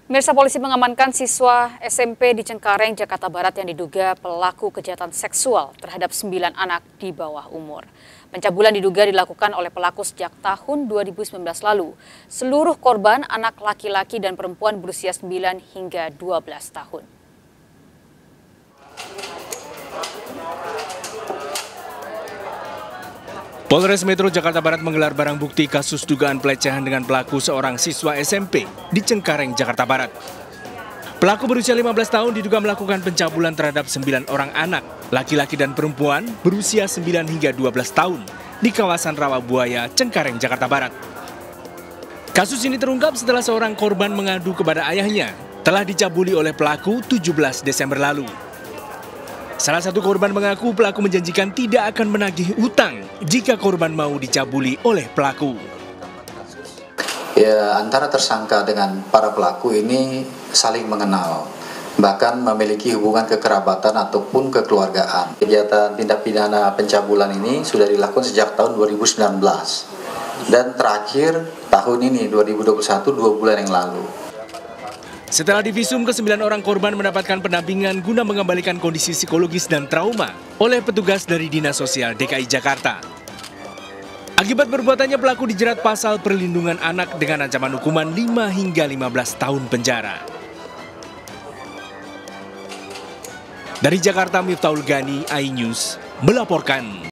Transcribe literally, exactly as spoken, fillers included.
Pemirsa, polisi mengamankan siswa S M P di Cengkareng, Jakarta Barat yang diduga pelaku kejahatan seksual terhadap sembilan anak di bawah umur. Pencabulan diduga dilakukan oleh pelaku sejak tahun dua ribu sembilan belas lalu. Seluruh korban anak laki-laki dan perempuan berusia sembilan hingga dua belas tahun. Polres Metro Jakarta Barat menggelar barang bukti kasus dugaan pelecehan dengan pelaku seorang siswa S M P di Cengkareng, Jakarta Barat. Pelaku berusia lima belas tahun diduga melakukan pencabulan terhadap sembilan orang anak, laki-laki dan perempuan berusia sembilan hingga dua belas tahun di kawasan Rawabuaya, Cengkareng, Jakarta Barat. Kasus ini terungkap setelah seorang korban mengadu kepada ayahnya telah dicabuli oleh pelaku tujuh belas Desember lalu. Salah satu korban mengaku pelaku menjanjikan tidak akan menagih utang jika korban mau dicabuli oleh pelaku. Ya, antara tersangka dengan para pelaku ini saling mengenal, bahkan memiliki hubungan kekerabatan ataupun kekeluargaan. Kegiatan tindak pidana pencabulan ini sudah dilakukan sejak tahun dua ribu sembilan belas dan terakhir tahun ini dua ribu dua puluh satu, dua bulan yang lalu. Setelah divisum, kesembilan orang korban mendapatkan pendampingan guna mengembalikan kondisi psikologis dan trauma oleh petugas dari Dinas Sosial D K I Jakarta. Akibat perbuatannya, pelaku dijerat pasal perlindungan anak dengan ancaman hukuman lima hingga lima belas tahun penjara. Dari Jakarta, Miftahul Gani, iNews, melaporkan.